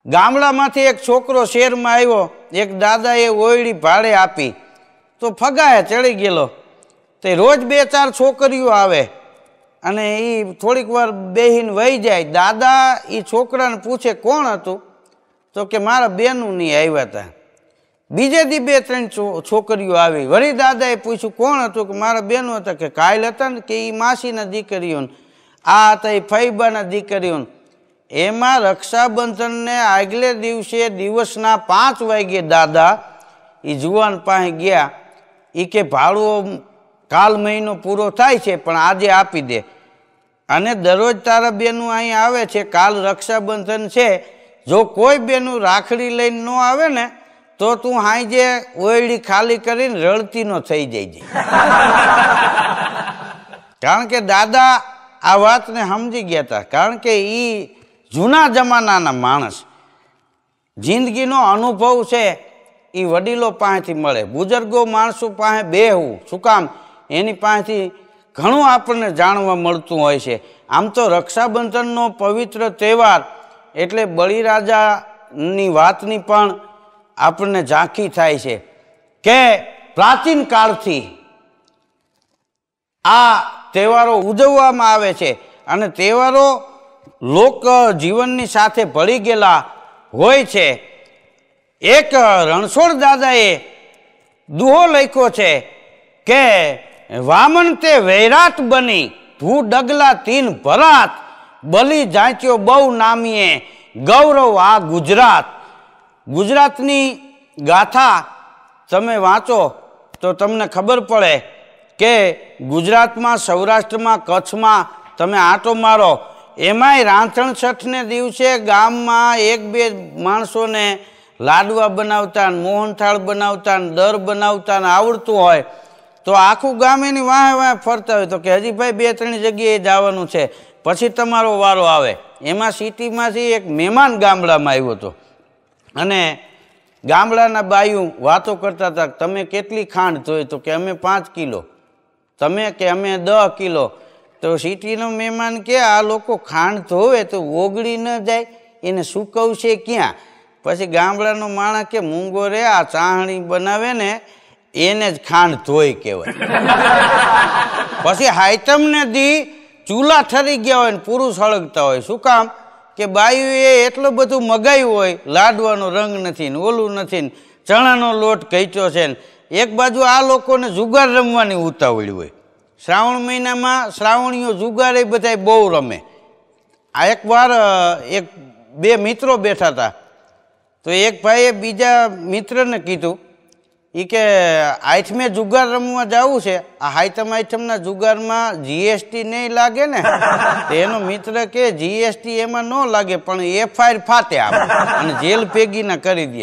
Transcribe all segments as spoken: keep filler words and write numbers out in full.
ગામડામાંથી એક છોકરો શહેરમાં આવ્યો, એક દાદાએ ઓયડી ભાડે આપી તો ફગાએ ચડી ગયેલો. તે રોજ બે ચાર છોકરીઓ આવે અને એ થોડીક વાર બેહીને વહી જાય. દાદા એ છોકરાને પૂછે કોણ હતું? તો કે મારા બેનું નહીં આવ્યા હતા. બીજે દી બે ત્રણ છોકરીઓ આવી. વળી દાદાએ પૂછ્યું કોણ હતું? કે મારા બેનો હતા. કે કાયલ હતા ને? કે એ માસીના દીકરીઓ, આ હતા એ ફૈબાના દીકરીઓ. એમાં રક્ષાબંધનને આગલે દિવસે દિવસના પાંચ વાગ્યે દાદા એ જુવાન પાસે ગયા. એ કે ભાડું કાલ મહિનો પૂરો થાય છે પણ આજે આપી દે, અને દરરોજ તારા બેનું અહીં આવે છે, કાલ રક્ષાબંધન છે, જો કોઈ બેનું રાખડી લઈને ન આવે ને તો તું હાંજે ઓયડી ખાલી કરીને રડતી નો થઈ જાય. કારણ કે દાદા આ વાતને સમજી ગયા હતા. કારણ કે એ જૂના જમાનાના માણસ, જિંદગીનો અનુભવ છે એ વડીલો પાસેથી મળે. બુજુર્ગો માણસો પાસે બેહવું શું કામ? એની પાસેથી ઘણું આપણને જાણવા મળતું હોય છે. આમ તો રક્ષાબંધનનો પવિત્ર તહેવાર એટલે બળીરાજાની વાતની પણ આપણને ઝાંખી થાય છે કે પ્રાચીન કાળથી આ તહેવારો ઉજવવામાં આવે છે અને તહેવારો લોક જીવનની સાથે ભળી ગયેલા હોય છે. એક રણછોડ દાદાએ દુહો લખ્યો છે કે વામન તે વૈરાટ બની ભૂ ડગલા તીન ભરાત બલી જાંચ્યો બહુ નામીએ ગૌરવ આ ગુજરાત. ગુજરાતની ગાથા તમે વાંચો તો તમને ખબર પડે કે ગુજરાતમાં, સૌરાષ્ટ્રમાં, કચ્છમાં તમે આંટો મારો, એમાંય રાંધણ છઠને દિવસે ગામમાં એક બે માણસોને લાડવા બનાવતા, મોહનથાળ બનાવતા, દર બનાવતા આવડતું હોય તો આખું ગામ એની વાહે વાહે ફરતા હોય. તો કે હજી ભાઈ બે ત્રણ જગ્યાએ જવાનું છે, પછી તમારો વારો આવે. એમાં સિટીમાંથી એક મહેમાન ગામડામાં આવ્યો હતો અને ગામડાના બાયું વાતો કરતા હતા, તમે કેટલી ખાંડ ધોઈ? તો કે અમે પાંચ કિલો. તમે? કે અમે દસ કિલો. તો સિટીનો મહેમાન કે આ લોકો ખાંડ ધોવે તો ઓગળી ન જાય, એને સૂકવશે ક્યાં? પછી ગામડાનો માણસ કે મૂંગો રે, આ ચાહણી બનાવે ને એને જ ખાંડ ધોઈ કહેવાય. પછી હાઈતમને દી ચૂલા ઠરી ગયા હોય ને પુરુષ હળગતા હોય. શું કામ? કે બાયુએ એટલું બધું મગાવ્યું હોય, લાડવાનો રંગ નથી ને ઓલું નથી ને ચણાનો લોટ ઘટ્યો છે ને એક બાજુ આ લોકોને જુગાર રમવાની ઉતાવળી હોય. શ્રાવણ મહિનામાં શ્રાવણીઓ જુગારે બધા બહુ રમે. આ એક વાર એક બે મિત્રો બેઠા હતા તો એક ભાઈએ બીજા મિત્રને કીધું એ કે આઠમે જુગાર રમવા જવું છે, આ હાઈતમ આઈટમના જુગારમાં જીએસટી નહીં લાગે ને? તો એનો મિત્ર કે જીએસટી એમાં ન લાગે પણ એફઆઈઆર ફાટે આમ અને જેલ ભેગી ના કરી દે.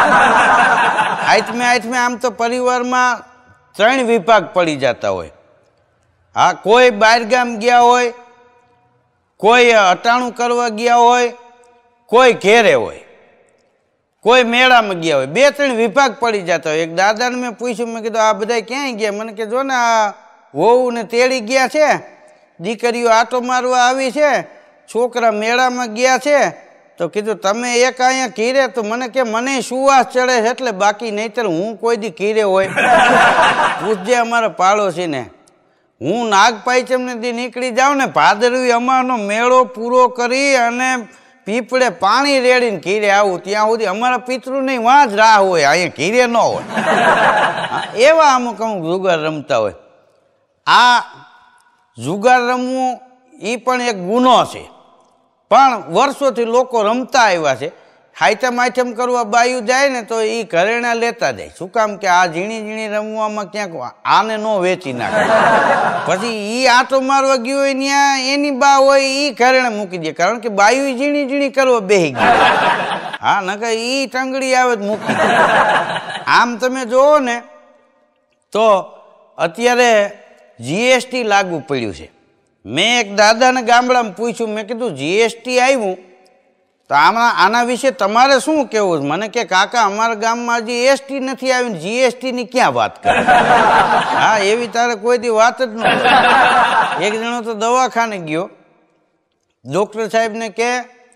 આઠમે આઠમે આમ તો પરિવારમાં ત્રણ વિભાગ પડી જતા હોય. હા, કોઈ બહારગામ ગયા હોય, કોઈ અટાણું કરવા ગયા હોય, કોઈ ઘેરે હોય, કોઈ મેળામાં ગયા હોય. બે ત્રણ વિભાગ પડી જતા હોય. એક દાદાને મેં પૂછ્યું, મેં કીધું આ બધા ક્યાંય ગયા? મને કે જો ને આ વહુ ને તેડી ગયા છે, દીકરીઓ આટો મારવા આવી છે, છોકરા મેળામાં ગયા છે. તો કીધું તમે એક અહીંયા કીરે? તો મને કે મને સુવાસ ચડે છે એટલે, બાકી નહીતર હું કોઈ દી કીરે હોય. પૂછજે અમારા પાડોશીને. હું નાગપાંચમને દી નીકળી જાઉં ને ભાદરવી અમારનો મેળો પૂરો કરી અને પીપળે પાણી રેડીને ઘીરે આવું, ત્યાં સુધી અમારા પિતૃ નહીં વાં જ રાહ હોય, અહીંયા ઘીરે ન હોય. એવા અમુક અમુક જુગાર રમતા હોય. આ જુગાર રમવું એ પણ એક ગુનો છે, પણ વર્ષોથી લોકો રમતા આવ્યા છે. હાઈટમ આઈટમ કરવા બાયું જાય ને તો એ ઘરેણા લેતા જાય. શું કામ? કે આ ઝીણી ઝીણી રમવામાં ક્યાંક આને ન વેચી નાખે. પછી એ આંટો મારવા ગયો હોય ત્યાં એની બા હોય એ ઘરેણા મૂકી દે, કારણ કે બાયું ઝીણી ઝીણી કરવા બેસી ગઈ. હા, નકર એ ટંગડી આવે તો મૂકી દે. આમ તમે જોવો ને તો અત્યારે જીએસટી લાગુ પડ્યું છે. મેં એક દાદાને ગામડામાં પૂછ્યું, મેં કીધું જીએસટી આવ્યું તો આમાં આના વિશે તમારે શું કહેવું? મને કે કાકા અમારા ગામમાં હજી એસટી નથી આવી, જીએસટીની ક્યાં વાત કરે? હા, એવી તારે કોઈ દી વાત જ ન. એક જણો તો દવાખાને ગયો, ડૉક્ટર સાહેબને કે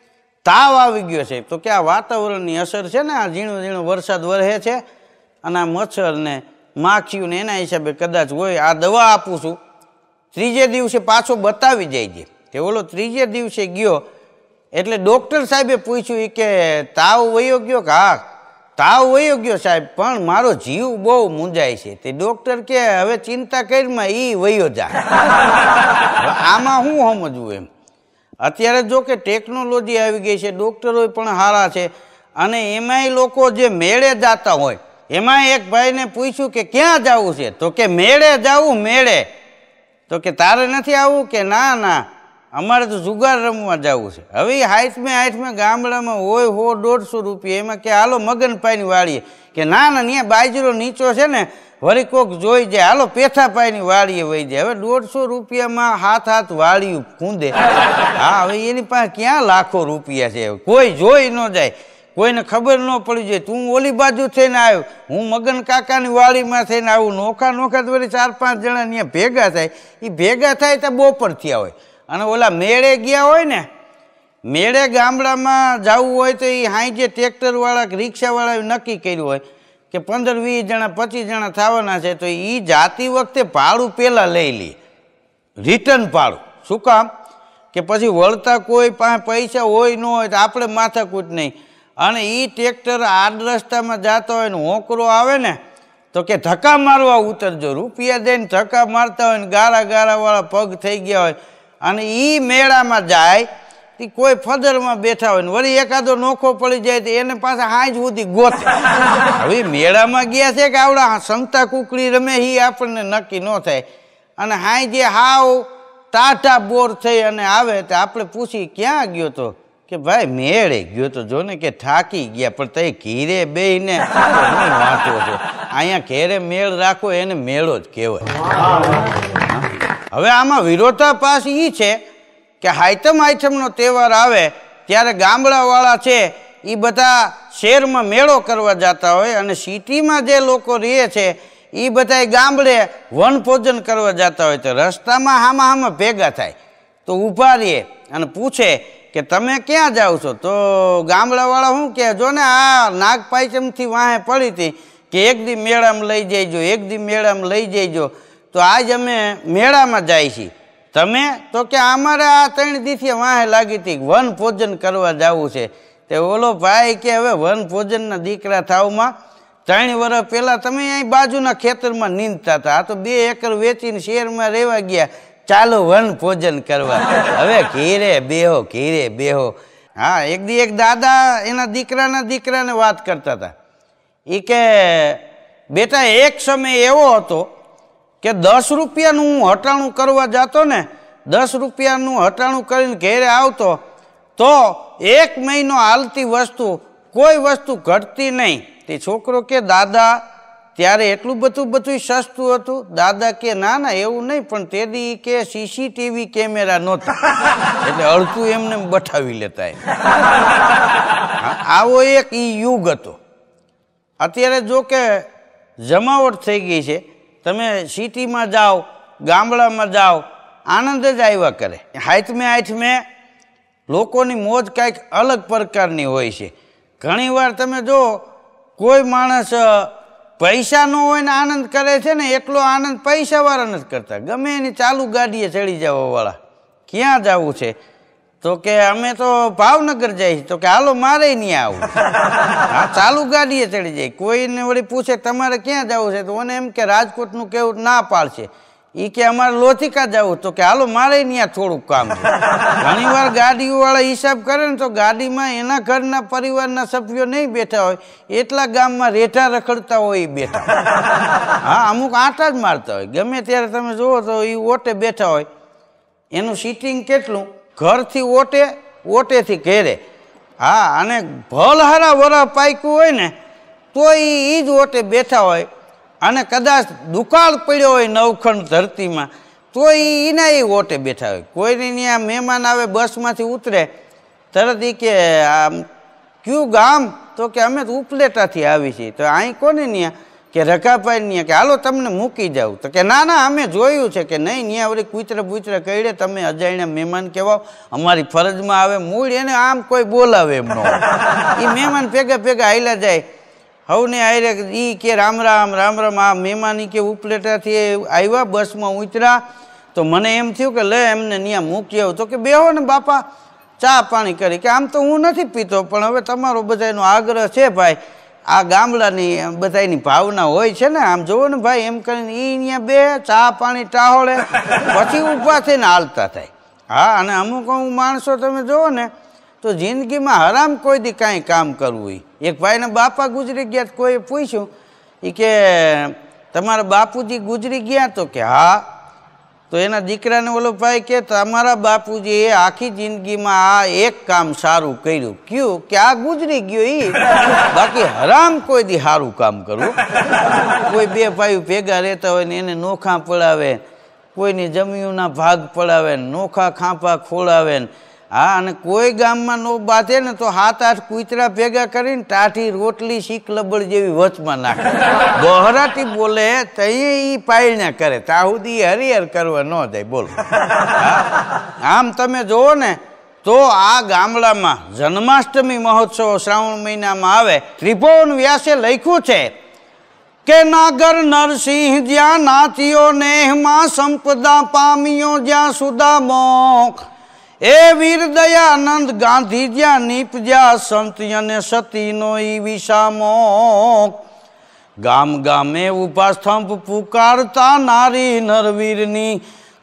તાવ આવી ગયો છે. તો કે આ વાતાવરણની અસર છે ને, આ ઝીણો ઝીણો વરસાદ વરસે છે અને આ મચ્છર ને માખીઓ ને એના હિસાબે કદાચ હોય. આ દવા આપું છું, ત્રીજે દિવસે પાછો બતાવી જાય છે. તે ઓલો ત્રીજે દિવસે ગયો એટલે ડૉક્ટર સાહેબે પૂછ્યું કે તાવ વયો ગયો કે હા તાવ વયો ગયો સાહેબ, પણ મારો જીવ બહુ મૂંઝાય છે. તે ડૉક્ટર કે હવે ચિંતા કરીમાં એ વયો જાય. આમાં શું સમજવું એમ. અત્યારે જો કે ટેકનોલોજી આવી ગઈ છે, ડૉક્ટરો પણ સારા છે, અને એમાંય લોકો જે મેળે જતા હોય, એમાં એક ભાઈને પૂછ્યું કે ક્યાં જવું છે, તો કે મેળે જવું મેળે. તો કે તારે નથી આવવું કે ના ના અમારે તો જુગાર રમવા જવું છે. હવે હાઈઠમે હાઈઠમે ગામડામાં હોય હો દોઢસો રૂપિયા, એમાં કે હાલો મગનપાઈની વાળીએ, કે ના ના ત્યાં બાજરો નીચો છે ને વળી કોક જોઈ જાય, હાલો પેથાપાઈની વાળીએ વહી જાય. હવે દોઢસો રૂપિયામાં હાથ હાથ વાળ્યું ખૂંદે. હા, હવે એની પાસે ક્યાં લાખો રૂપિયા છે, કોઈ જોઈ ન જાય, કોઈને ખબર ન પડી જાય. તું ઓલી બાજુ થઈને આવ્યો, હું મગન કાકાની વાડીમાં થઈને આવું, નોખા નોખા તો વળી ચાર પાંચ જણા ત્યાં ભેગા થાય. એ ભેગા થાય તો બપોર થયા હોય. અને ઓલા મેળે ગયા હોય ને, મેળે ગામડામાં જવું હોય તો એ હાઈ જે ટ્રેક્ટરવાળા કે રિક્ષાવાળાએ નક્કી કર્યું હોય કે પંદર વીસ જણા પચીસ જણા થવાના છે, તો એ જાતી વખતે ભાડું પહેલાં લઈ લે, રિટર્ન ભાડું. શું કામ કે પછી વળતા કોઈ પાસે પૈસા હોય ન હોય તો આપણે માથાકૂટ નહીં. અને એ ટ્રેક્ટર આડ રસ્તામાં જતા હોય ને હોંકરો આવે ને તો કે ધક્કા મારવા ઉતરજો. રૂપિયા દઈને ધક્કા મારતા હોય ને ગારા ગારાવાળા પગ થઈ ગયા હોય, અને એ મેળામાં જાય એ કોઈ ફદરમાં બેઠા હોય ને વળી એકાદો નોખો પડી જાય તો એને પાછા હાંજ સુધી ગોતે. હવે મેળામાં ગયા છે કે આવડા સંતા કુકડી રમે એ આપણને નક્કી ન થાય. અને હાઈ જે હાવ ટાટા બોર થઈ અને આવે તો આપણે પૂછી ક્યાં ગયો તો, કે ભાઈ મેળે ગયો તો, જો ને કે થાકી ગયા. પણ તઈ ઘીરે બેહીને વાંચો છે, અહીંયા ઘેરે મેળ રાખો એને મેળો જ કહેવાય. હવે આમાં વિરોધાભાસ એ છે કે હાઈતમ આઈટમનો તહેવાર આવે ત્યારે ગામડાવાળા છે એ બધા શહેરમાં મેળો કરવા જતા હોય, અને સિટીમાં જે લોકો રહે છે એ બધા ગામડે વનભોજન કરવા જતા હોય. તો રસ્તામાં હામાં હામાં ભેગા થાય તો ઊભા રહીએ અને પૂછે કે તમે ક્યાં જાઓ છો. તો ગામડાવાળા શું કહે, જો ને આ નાગપાંચમથી વાહે પડી હતી કે એક દી મેળામાં લઈ જઈજો, એક દી મેળામાં લઈ જઈજો. તો આજ અમે મેળામાં જાય છીએ. તમે તો કે અમારે આ ત્રણ દીથી વાહે લાગી હતી, વન ભોજન કરવા જવું છે. તે ઓલો ભાઈ કે હવે વન ભોજનના દીકરા થાવમાં ત્રણ વર્ષ પહેલાં તમે અહીં બાજુના ખેતરમાં નીંદતા હતા, આ તો બે એકર વેચીને શહેરમાં રહેવા ગયા, ચાલો વન ભોજન કરવા. હવે ઘેરે બેહો ઘેરે બેહો. હા, એક દી એક દાદા એના દીકરાના દીકરાને વાત કરતા હતા. એ કે બેટા એક સમય એવો હતો કે દસ રૂપિયાનું હું હટાણું કરવા જતો ને, દસ રૂપિયાનું હટાણું કરીને ઘેરે આવતો તો એક મહિનો હાલતી વસ્તુ કોઈ વસ્તુ ઘટતી નહીં. તે છોકરો કે દાદા ત્યારે એટલું બધું બધું સસ્તું હતું. દાદા કે ના ના એવું નહીં, પણ તે દી કે સીસીટીવી કેમેરા નહોતા એટલે અડધું એમને બઠાવી લેતા. આવો એક ઈ યુગ હતો. અત્યારે જો કે જમાવટ થઈ ગઈ છે, તમે સિટીમાં જાઓ ગામડામાં જાઓ આનંદ જ આવ્યા કરે. હાથમે હાથમે લોકોની મોજ કાંઈક અલગ પ્રકારની હોય છે. ઘણીવાર તમે જો કોઈ માણસ પૈસા ન હોય ને આનંદ કરે છે ને, એટલો આનંદ પૈસાવાળા નથી કરતા. ગમે એની ચાલુ ગાડીએ ચડી જવાવાળા. ક્યાં જવું છે તો કે અમે તો ભાવનગર જઈએ. તો કે હાલો મારે નહીં આવું. હા, ચાલુ ગાડીએ ચડી જાય. કોઈને વળી પૂછે તમારે ક્યાં જવું છે તો મને એમ કે રાજકોટનું કેવું ના પાડશે. એ કે અમારે લોથિકા જવું. તો કે હાલો મારે ત્યાં થોડુંક કામ છે. ઘણી વાર ગાડીઓવાળા હિસાબ કરે ને તો ગાડીમાં એના ઘરના પરિવારના સભ્યો નહીં બેઠા હોય, એટલા ગામમાં રેઠા રખડતા હોય એ બેઠા. હા, અમુક આંટા જ મારતા હોય. ગમે ત્યારે તમે જુઓ તો એ ઓટે બેઠા હોય. એનું સીટિંગ કેટલું, ઘરથી ઓટે, ઓટેથી ઘેરે. હા, અને ભલહારા વરા પાક્યું હોય ને તો એ જ ઓટે બેઠા હોય. અને કદાચ દુકાળ પડ્યો હોય નવખંડ ધરતીમાં તો એના એ ઓટે બેઠા હોય. કોઈને ત્યાં મહેમાન આવે બસમાંથી ઉતરે તરત એ કે આમ કયું ગામ, તો કે અમે તો ઉપલેટાથી આવી છીએ. તો અહીં કોને ત્યાં, કે રકાભાઈ ને કે હાલો તમને મૂકી જાવ, તો કે ના ના અમે જોયું છે કે નહીં, ત્યાં વળી કૂતરા બૂતરા કહીડે, તમે અજાણ્યા મહેમાન કહેવાઓ, અમારી ફરજમાં આવે, મૂળ એને આમ કોઈ બોલાવે એમ ન એ મહેમાન ભેગા ભેગા હાલ્યા જાય. હવને આયરે ઈ કે રામ રામ રામ રામ. આ મહેમાન ઈ કે ઉપલેટાથી આવ્યા, બસમાં ઉતર્યા, તો મને એમ થયું કે લે એમને ત્યાં મૂકી આવું. તો કે બેહો ને બાપા, ચા પાણી કરી. કે આમ તો હું નથી પીતો, પણ હવે તમારો બધાનો આગ્રહ છે ભાઈ, આ ગામડાની બધાની ભાવના હોય છે ને, આમ જોવો ને ભાઈ, એમ કરીને એ અહીંયા બે ચા પાણી ટાહોળે, પછી ઊભા થઈને હાલતા થાય. હા, અને અમુક અમુક માણસો તમે જોવો ને તો જિંદગીમાં હરામ કોઈ દી કાંઈ કામ કરવું. એક ભાઈના બાપા ગુજરી ગયા, કોઈએ પૂછ્યું એ કે તમારા બાપુજી ગુજરી ગયા? તો કે હા. તો એના દીકરાને ઓલો ભાઈ કે તમારા બાપુજીએ આખી જિંદગીમાં આ એક કામ સારું કર્યું. કયું? કે આ ગુજરી ગયો એ, બાકી હરામ કોઈ દી સારું કામ કરવું. કોઈ બે ભાઈ ભેગા રહેતા હોય ને એને નોખા પડાવે, કોઈની જમીનના ભાગ પડાવે, નોખા ખાંપા ખોળાવે. હા, અને કોઈ ગામમાં નો બાંધે ને તો હાથ આઠ કૂતરા ભેગા કરીને ટાઢી રોટલી શીખ લબડ જેવી વચમાં નાખે, બહરાટી બોલે તો એ પાયણ્યા કરે, ત્યાં સુધી હરિહર કરવા ન જાય. બોલો, આમ તમે જોવો ને તો આ ગામડામાં જન્માષ્ટમી મહોત્સવ શ્રાવણ મહિનામાં આવે. ત્રિભુવન વ્યાસે લખ્યું છે કે નાગર નરસિંહ જ્યાં નાથિયો નેહમાં સંપદા પામ્યો જ્યાં સુદામો, એ વીર દયાનંદ ગાંધી જ્યાં નીપજ્યા સંત અને સતીનો ઈ વિસામો. ગામ ગામે ઉભા સ્તંભ પુકારતા નારી નરવીરની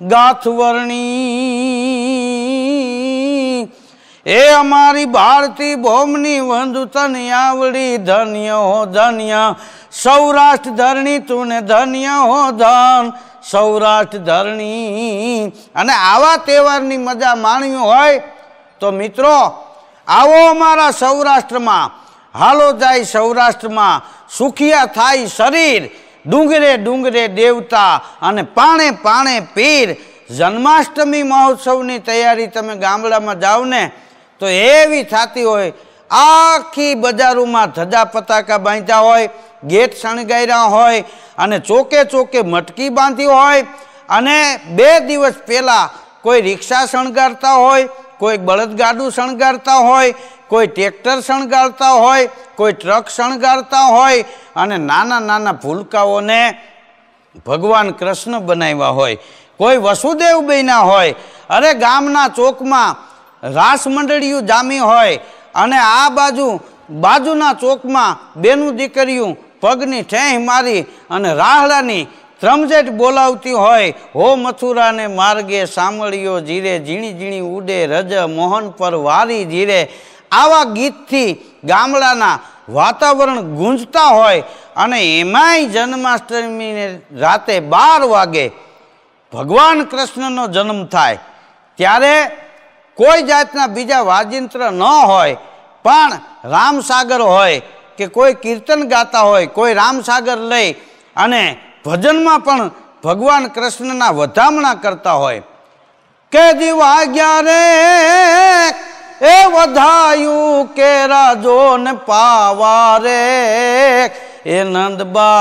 ગાથવરણી, એ અમારી ભારતી ભૌમની વંદુ તને આવડી, ધન્ય હો ધન્ય સૌરાષ્ટ્ર ધરણી, તું ને ધન્ય હો ધન સૌરાષ્ટ્ર ધરણી. અને આવા તહેવારની મજા માણવી હોય તો મિત્રો આવો અમારા સૌરાષ્ટ્રમાં, હાલો જાય સૌરાષ્ટ્રમાં, સુખિયા થાય શરીર, ડુંગરે ડુંગરે દેવતા અને પાણે પાણે પીર. જન્માષ્ટમી મહોત્સવની તૈયારી તમે ગામડામાં જાઓ ને તો એવી થતી હોય, આખી બજારોમાં ધજા પતાકા બાંધ્યા હોય, ગેટ શણગાર્યા હોય, અને ચોકે ચોકે મટકી બાંધી હોય, અને બે દિવસ પહેલાં કોઈ રિક્ષા શણગારતા હોય, કોઈ બળદગાડું શણગારતા હોય, કોઈ ટ્રેક્ટર શણગારતા હોય, કોઈ ટ્રક શણગારતા હોય, અને નાના નાના ભૂલકાઓને ભગવાન કૃષ્ણ બનાવ્યા હોય, કોઈ વસુદેવ બન્યા હોય. અરે ગામના ચોકમાં રાસ મંડળીઓ જામી હોય, અને આ બાજુ બાજુના ચોકમાં બેનું દીકરીયું પગની ઠેંહ મારી અને રાહડાની ત્રમઝેટ બોલાવતી હોય, હો મથુરાને માર્ગે સાંભળ્યો જીરે, ઝીણી ઝીણી ઉડે રજ મોહન પર વારી જીરે. આવા ગીતથી ગામડાના વાતાવરણ ગુંજતા હોય, અને એમાંય જન્માષ્ટમીને રાતે બાર વાગે ભગવાન કૃષ્ણનો જન્મ થાય ત્યારે કોઈ જાતના બીજા વાજિંત્ર ન હોય, પણ રામસાગર હોય કે કોઈ કીર્તન ગાતા હોય, કોઈ રામસાગર લઈ અને ભજનમાં પણ ભગવાન કૃષ્ણના વધામણા કરતા હોય. કે દિવાગ્યા રે એ વધાયું કે રાજો ને પાવા રે, એ નંદ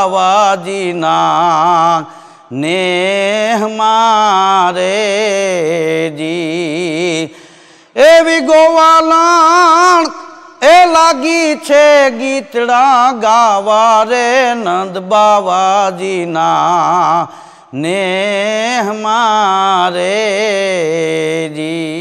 બાવાજીના નેહ મારે જી. એવી ગોવાલણ એ લાગી છે ગીતડા ગાવા રે, નંદ બાવાજીના નેહ મારે જી.